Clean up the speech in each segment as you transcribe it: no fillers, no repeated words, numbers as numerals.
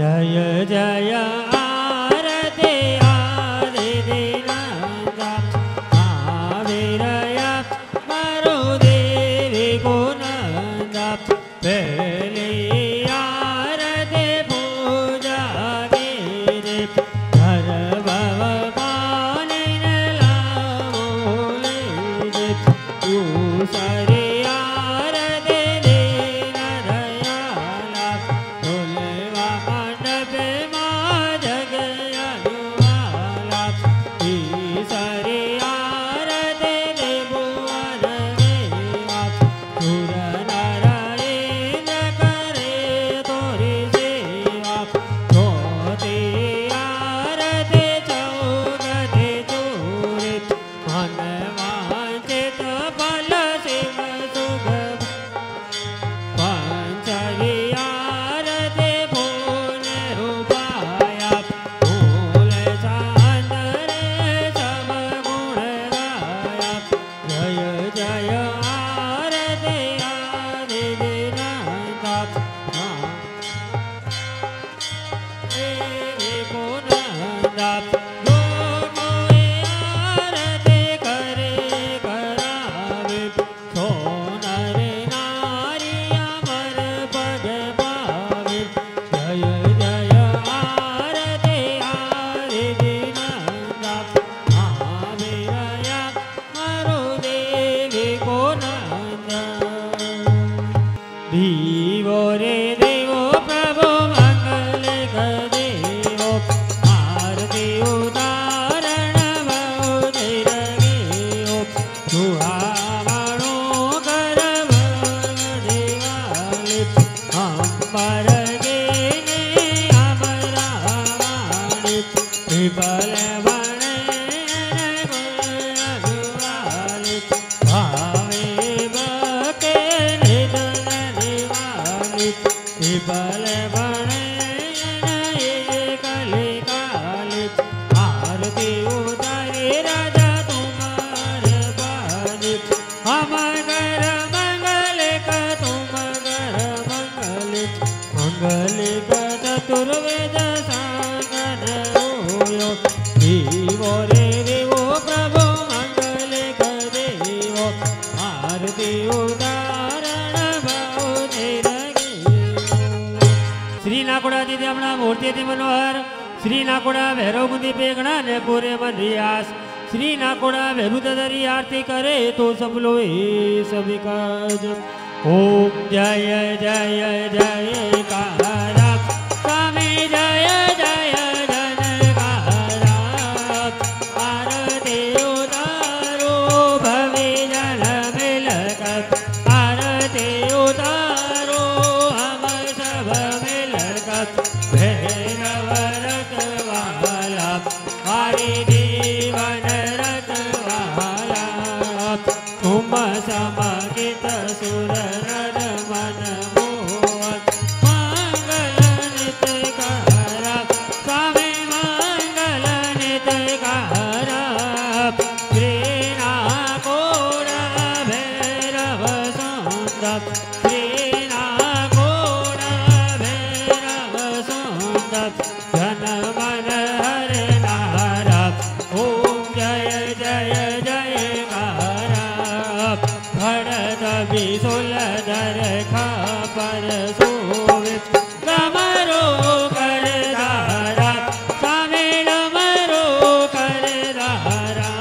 जय जय आरती आदि दीनंदा महावीरया मारो देवी गुणंदा पहली आरती पूजा कीजे हर भव पानी लावो लीजे दूसरी मनोहर श्री नाकोड़ा भैरव बुद्धि पेगणा ने पूरे मन रियास श्री नाकोड़ा भैरुदरी आरती करे तो सब लोए सभी काज। ओम जय जय जय कारा स्वामी जय जय जनकारा आरती उतारो भवे जल मिलकर आरती उतारो हम सब मिलकर भैरव रखवाला हरि जीवन रखवाला तुम समगित सुर नर मन मोहन मंगल नित करा स्वामी मंगल नित करा श्री नाकोड़ा भैरव सुंदर श्री नाकोड़ा भैरव सुंदर जन मन हर नारा ओम जय जय जय कारा भरत बिसुलधर खापर सोवे डमरो कर धारा स्वामी डमरो कर धारा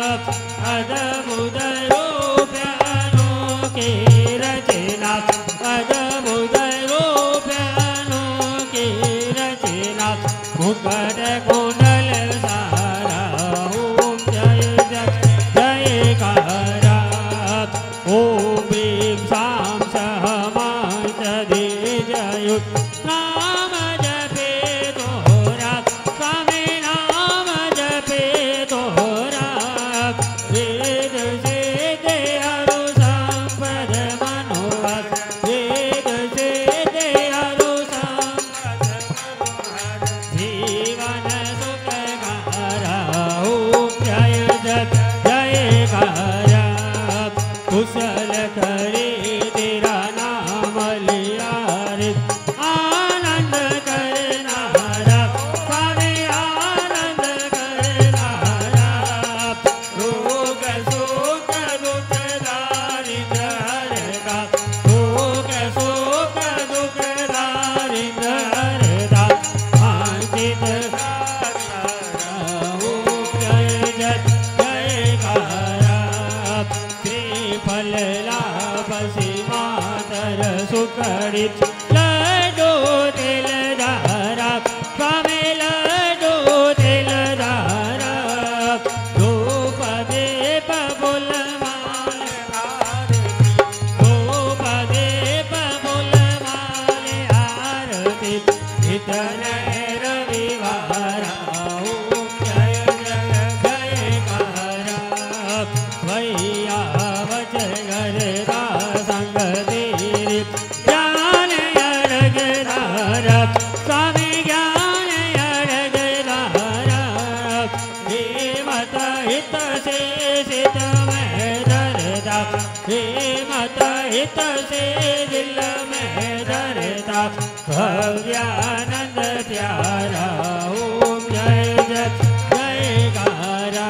अद्भुत रूप अनोखी रचना अद्भुत रूप अनोखी रचना मुकुट कुंडल सारा ओम जय जय जय कारा ओम ह्रीं सां सहमा दे जयुत नाम जपे तोरा स्वामी नाम जपे तोरा वेद से दे हरु संपद मनोहर वेद से दे हरु संपद मनोहर जीवन रविवारा ओम जय जय जयकारा भैया वच गरदा संग तेरे ज्ञान अड़गदारा स्वामी ज्ञान अड़गदारा हे माता हित से सित में धरता हे माता हित से दिल में धरता भव्यानंद प्यारा ओम जय जय जयकारा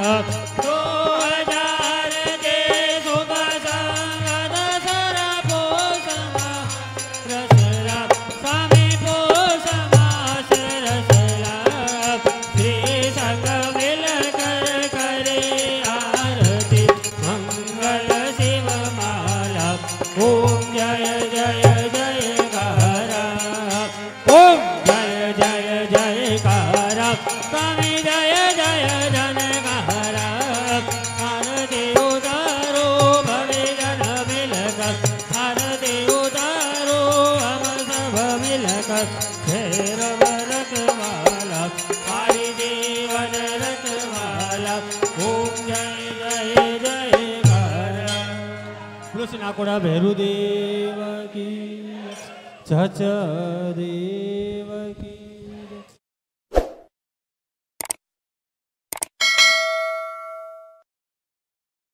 2000 के शुभ संग दसरा पोषमा रसला स्वामी पोषमास रसला श्री संग मिल कर करे आरती मंगल शिव माला ओम जय जय जयकारा ओम जय जय जयकारा स्वामी जय जय जनकारा आरती उतारो भवे जन मिलकर आरती उतारो हम सब मिलकर भैरव रखवाला हरि जीवन रखवाला ओम जय जय जयकारा कृष्णाकुड़ा भैरुदेव की चच देव की